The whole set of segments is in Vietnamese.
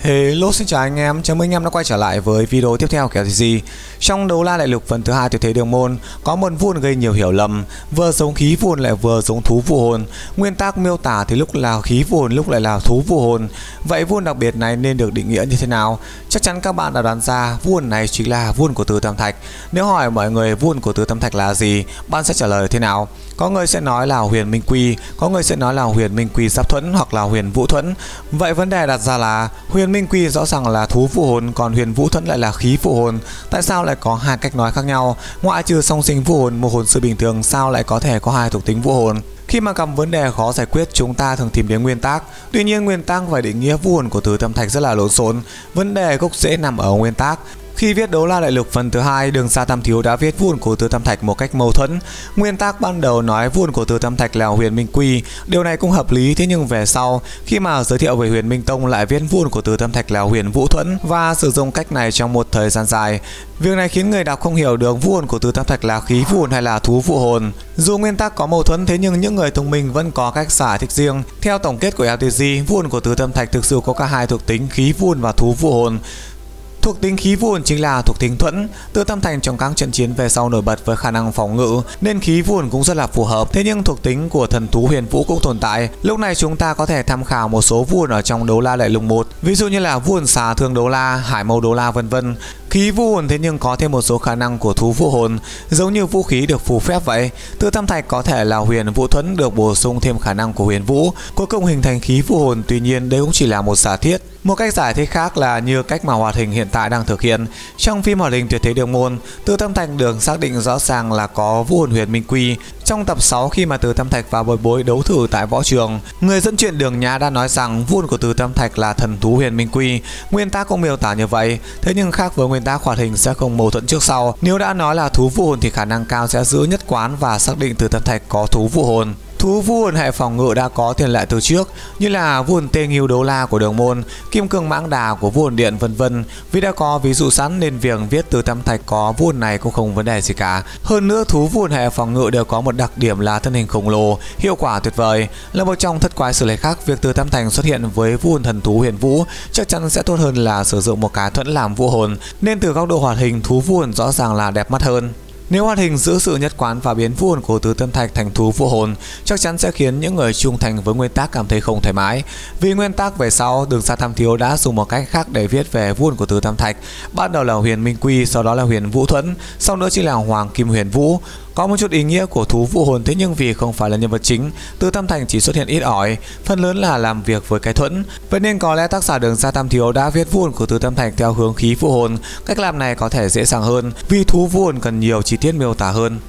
Hello, xin chào anh em, chào mừng anh em đã quay trở lại với video tiếp theo của LTG. Trong đấu la đại lục phần thứ 2 tuyệt thế đường môn, có một vua gây nhiều hiểu lầm, vừa giống khí vua lại vừa giống thú vua hồn. Nguyên tắc miêu tả thì lúc là khí vua lúc lại là thú vua hồn. Vậy vua đặc biệt này nên được định nghĩa như thế nào? Chắc chắn các bạn đã đoán ra vua này chính là vua của Từ Tam Thạch. Nếu hỏi mọi người vua của Từ Tam Thạch là gì, bạn sẽ trả lời thế nào? Có người sẽ nói là Huyền Minh Quy, có người sẽ nói là Huyền Minh Quy Giáp Thuẫn hoặc là Huyền Vũ Thuẫn. Vậy vấn đề đặt ra là Huyền Minh Quy rõ ràng là thú vũ hồn, còn Huyền Vũ Thuẫn lại là khí vũ hồn. Tại sao lại có hai cách nói khác nhau? Ngoại trừ song sinh vũ hồn, một hồn sư bình thường, sao lại có thể có hai thuộc tính vũ hồn? Khi mà gặp vấn đề khó giải quyết, chúng ta thường tìm đến nguyên tắc. Tuy nhiên nguyên tắc và định nghĩa vũ hồn của Từ Tam Thạch rất là lộn xộn. Vấn đề gốc rễ nằm ở nguyên tắc. Khi viết đấu la đại lục phần thứ 2, Đường Sa Tam Thiếu đã viết vua của Từ Tam Thạch một cách mâu thuẫn. Nguyên tắc ban đầu nói vua của Từ Tam Thạch là Huyền Minh Quy, điều này cũng hợp lý. Thế nhưng về sau, khi mà giới thiệu về Huyền Minh Tông lại viết vua của Từ Tam Thạch là Huyền Vũ Thuẫn và sử dụng cách này trong một thời gian dài. Việc này khiến người đọc không hiểu được vua của Từ Tam Thạch là khí vũ hồn hay là thú vũ hồn. Dù nguyên tắc có mâu thuẫn, thế nhưng những người thông minh vẫn có cách giải thích riêng. Theo tổng kết của LTG, vua của Từ Tam Thạch thực sự có cả hai thuộc tính khí vũ hồn và thú vũ hồn. Thuộc tính khí vũ hồn chính là thuộc tính thuẫn. Từ Tam Thạch trong các trận chiến về sau nổi bật với khả năng phòng ngự nên khí vũ hồn cũng rất là phù hợp. Thế nhưng thuộc tính của thần thú Huyền Vũ cũng tồn tại. Lúc này chúng ta có thể tham khảo một số vũ hồn ở trong đấu la đại lục 1, ví dụ như là vũ hồn xà thương đấu la, hải mâu đấu la vân vân. Khí vũ hồn thế nhưng có thêm một số khả năng của thú vũ hồn, giống như vũ khí được phù phép vậy. Từ Tam Thạch có thể là Huyền Vũ Thuẫn được bổ sung thêm khả năng của Huyền Vũ, cuối cùng hình thành khí vũ hồn. Tuy nhiên đây cũng chỉ là một giả thiết. Một cách giải thích khác là như cách mà hoạt hình hiện tại đang thực hiện. Trong phim hoạt hình tuyệt thế đường môn, Từ Tam Thạch được xác định rõ ràng là có vũ hồn Huyền Minh Quy. Trong tập 6 khi mà Từ Tam Thạch và Bồi Bối đấu thử tại võ trường, người dẫn chuyện Đường Nhã đã nói rằng vũ hồn của Từ Tam Thạch là thần thú Huyền Minh Quy. Nguyên tắc cũng miêu tả như vậy, thế nhưng khác với nguyên tắc hoạt hình sẽ không mâu thuẫn trước sau. Nếu đã nói là thú vũ hồn thì khả năng cao sẽ giữ nhất quán và xác định Từ Tam Thạch có thú vũ hồn. Thú vũ hồn hệ phòng ngự đã có tiền lệ từ trước, như là vũ hồn Tê Nghiêu đấu la của Đường môn, Kim Cương Mãng Đà của vũ hồn Điện vân vân. Vì đã có ví dụ sẵn nên việc viết Từ Tam Thạch có vũ hồn này cũng không vấn đề gì cả. Hơn nữa thú vũ hồn hệ phòng ngự đều có một đặc điểm là thân hình khổng lồ, hiệu quả tuyệt vời. Là một trong thất quái sử lai khác, việc Từ Tam Thạch xuất hiện với vũ hồn thần thú Huyền Vũ chắc chắn sẽ tốt hơn là sử dụng một cái thuẫn làm vũ hồn, nên từ góc độ hoạt hình thú vũ hồn rõ ràng là đẹp mắt hơn. Nếu hoạt hình giữ sự nhất quán và biến vũ hồn của Từ Tam Thạch thành thú vũ hồn, chắc chắn sẽ khiến những người trung thành với nguyên tắc cảm thấy không thoải mái. Vì nguyên tắc về sau, Đường Sa Tam Thiếu đã dùng một cách khác để viết về vũ hồn của Từ Tam Thạch. Ban đầu là Huyền Minh Quy, sau đó là Huyền Vũ Thuẫn, sau nữa chỉ là Hoàng Kim Huyền Vũ. Có một chút ý nghĩa của thú vũ hồn, thế nhưng vì không phải là nhân vật chính, Từ Tam Thạch chỉ xuất hiện ít ỏi, phần lớn là làm việc với cái thuẫn. Vậy nên có lẽ tác giả Đường Sa Tam Thiếu đã viết vũ hồn của Từ Tam Thạch theo hướng khí vũ hồn. Cách làm này có thể dễ dàng hơn, vì thú vũ hồn cần nhiều chi tiết miêu tả hơn.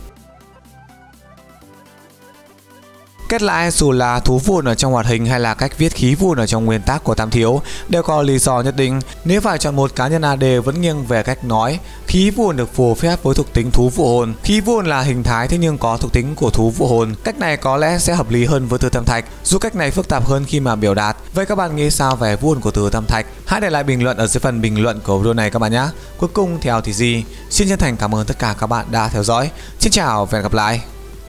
Kết lại, dù là thú vũ hồn ở trong hoạt hình hay là cách viết khí vũ hồn ở trong nguyên tắc của Tam Thiếu đều có lý do nhất định. Nếu phải chọn một cá nhân AD vẫn nghiêng về cách nói khí vũ hồn được phù phép với thuộc tính thú vũ hồn. Khí vũ hồn là hình thái thế nhưng có thuộc tính của thú vũ hồn. Cách này có lẽ sẽ hợp lý hơn với Từ Tam Thạch, dù cách này phức tạp hơn khi mà biểu đạt. Vậy các bạn nghĩ sao về vũ hồn của Từ Tam Thạch? Hãy để lại bình luận ở dưới phần bình luận của video này các bạn nhé. Cuối cùng theo thì gì? Xin chân thành cảm ơn tất cả các bạn đã theo dõi. Xin chào và hẹn gặp lại.